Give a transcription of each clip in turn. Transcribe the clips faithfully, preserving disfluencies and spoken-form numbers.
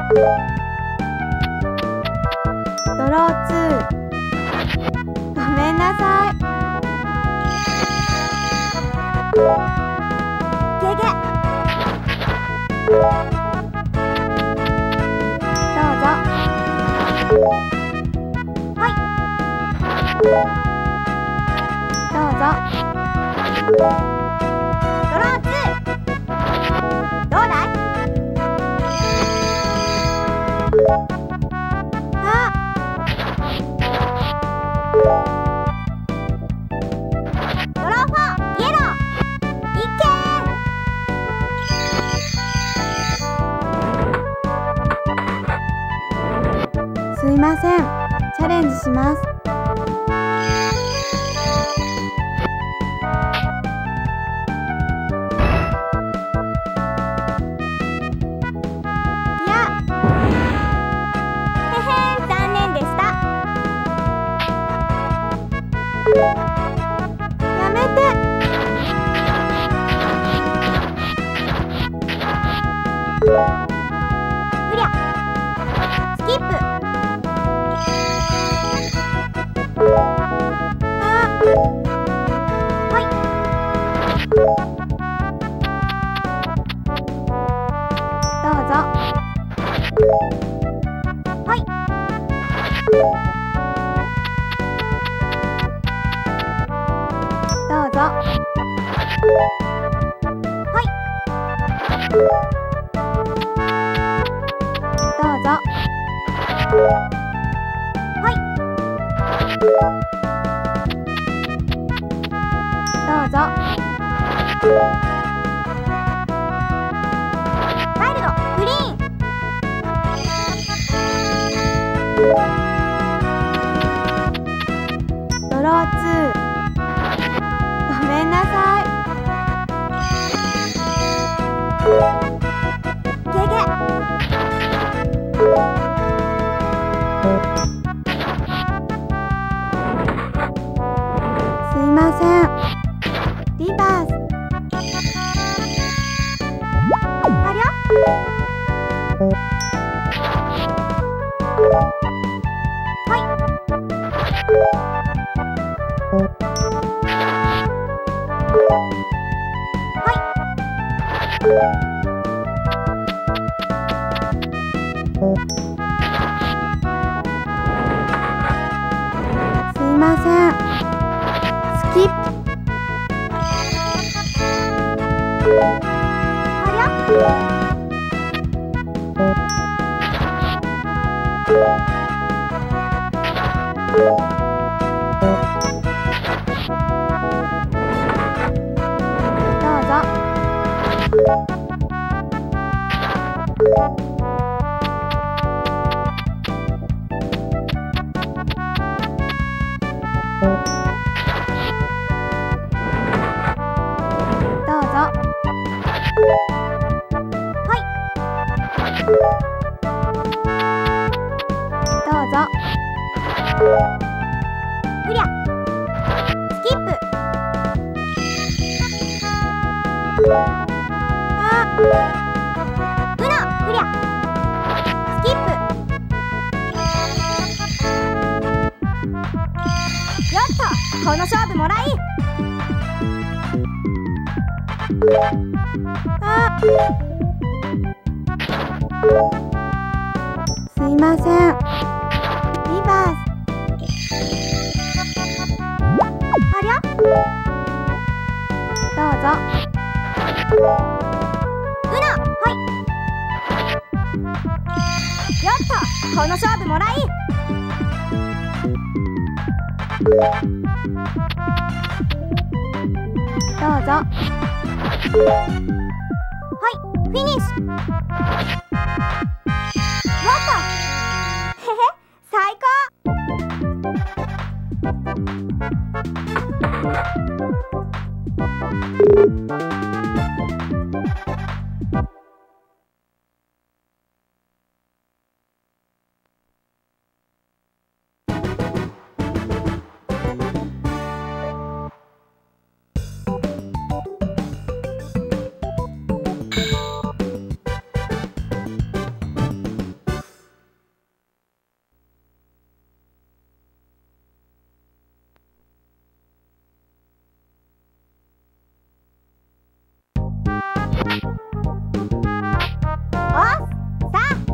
ドローツー。ごめんなさい。ゲゲ。どうぞ。はい。どうぞ。ドローツー。どうだい？あ。ドローフォー、イエロー。いけー。すいません。チャレンジします。この勝負もらい。あ、すいません。リバース。ありゃ、どうぞ。ウナ、はい。やった、この勝負もらい。どうぞ。はい、フィニッシュ。やった。へへ、最高。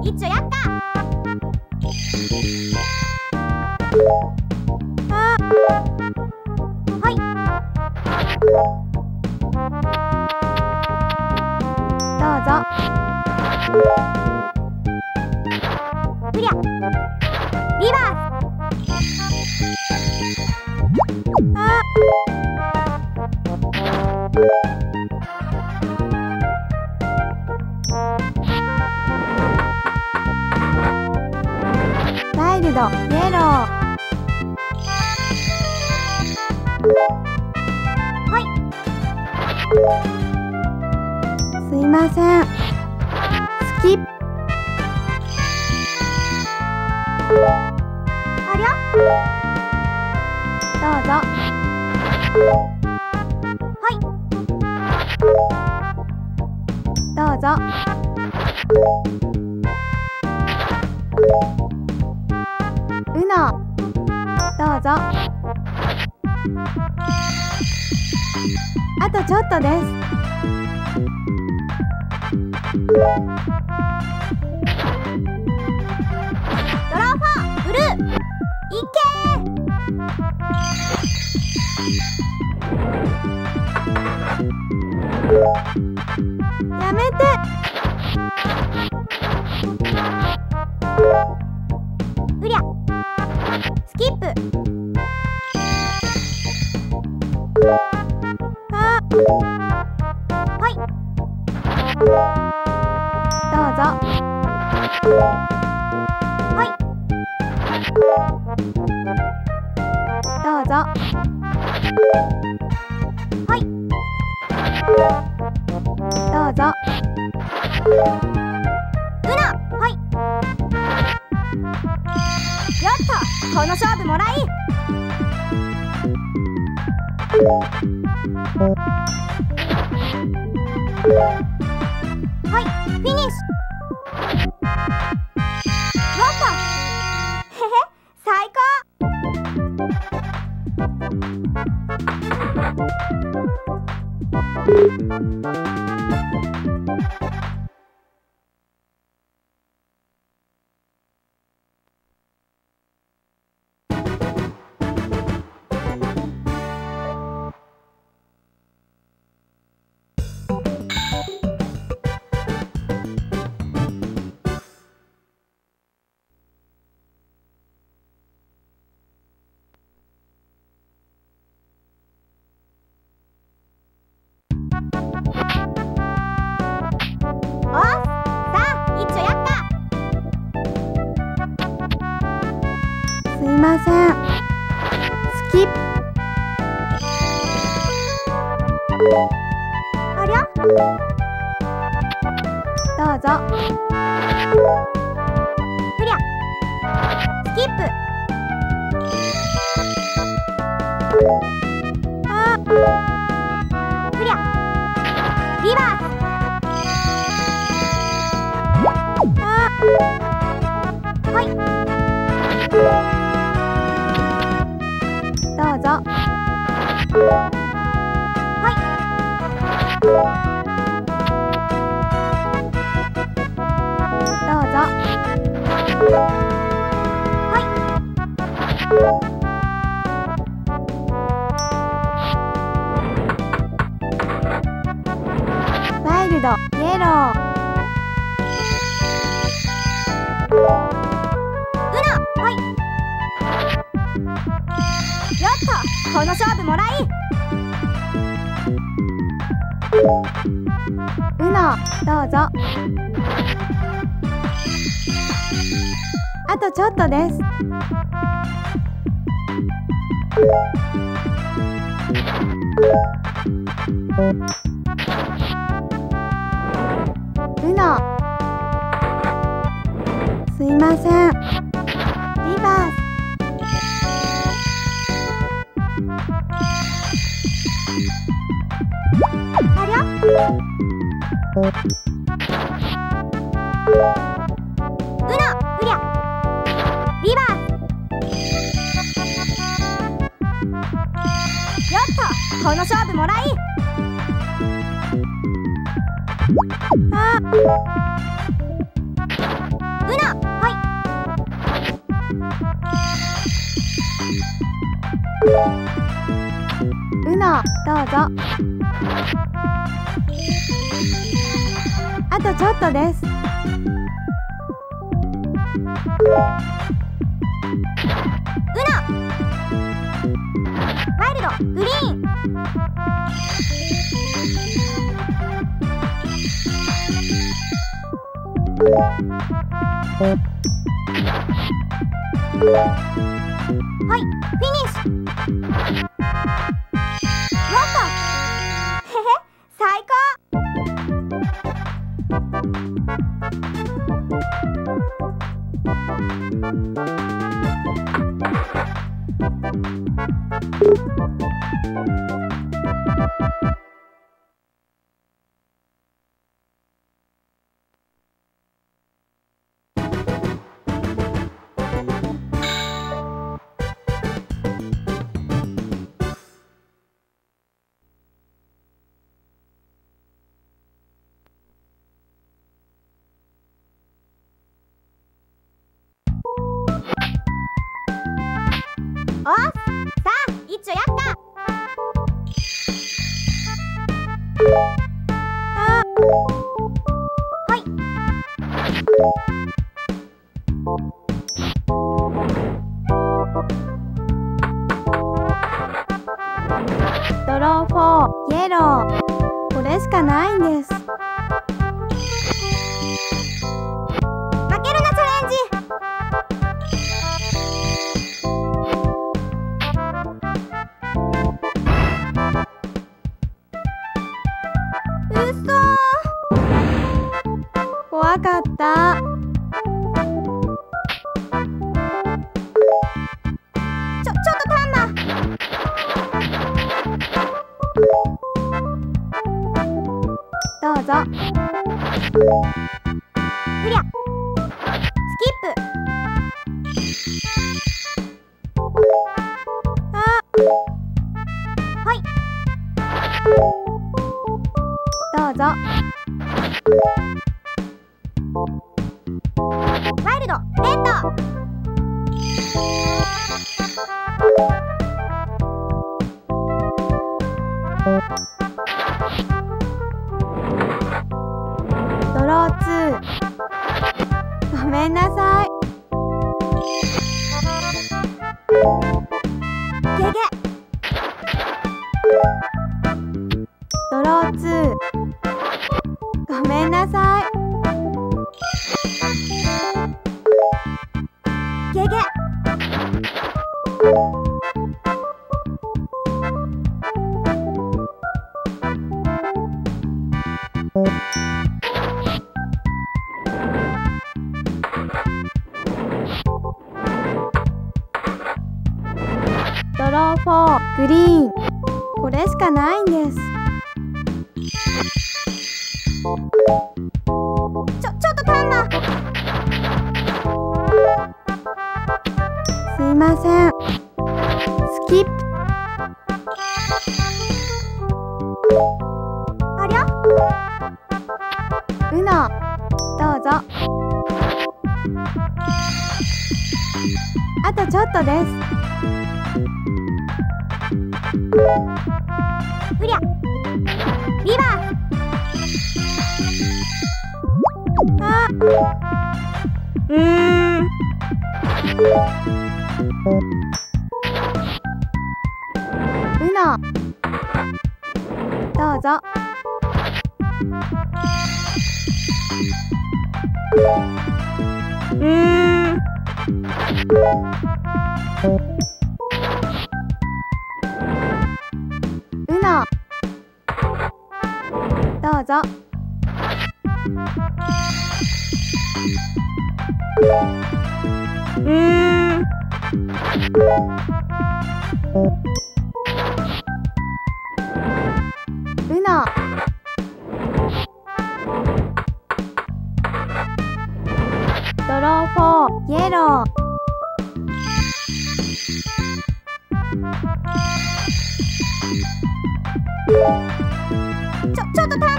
一丁やっか。あはい。どうぞ。ふりゃリバース。あワイルドイエロー。はい。すいません。スキップ。ありゃ。どうぞ。はい。どうぞ。うの。どうぞ。あとちょっとです。ドラファーブルーいけー。やめて。うりゃスキップ。あはいどうぞ。はいどうぞ。はいどうぞ。うなはいやった。この勝負もらい。はいフィニッシュ。やったへへ最高。すいません。スキップ。ありゃどうぞ。ふりゃスキップ。あふりゃリバース。あはいどうぞ。はいどうぞ。はいワイルドイエロー。うなはいやったこの勝負もらい。うのどうぞ。あとちょっとです。うのすいません。リバース。ありゃうなうりゃリバース。やったこの勝負もらい。あぞ。あとちょっとです。ウノ、ワイルド、グリーン。はい、フィニッシュ。ロット、へへ、最高。おっ、さあ、一丁やった。あ、はい。ドローフォー、イエロー。これしかないんです。負けるな、チャレンジ。怖かった。ちょ、ちょっとタンマ。どうぞ。クリア。スキップ。あ、はい。どうぞ。ワイルド、レッド。ドローツー。ごめんなさい。ゲゲ。ドローツー。ごめんなさい。ゲゲ。ドローフォー、グリーン。これしかないんです。ちょ、ちょっとタンマ。すいません。スキップ。ありゃ？ウノ、どうぞ。あとちょっとです。うりゃ、リバー。あ、うーん。ウノ、どうぞ。うーん。ウノ、どうぞ。うーん。ウノ、ドローフォー、イエロー。ちょ、ちょっとタンマ。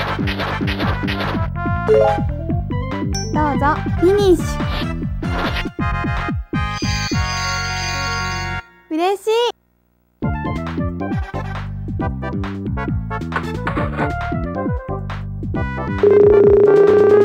どうぞ、フィニッシュ。嬉しい。 ー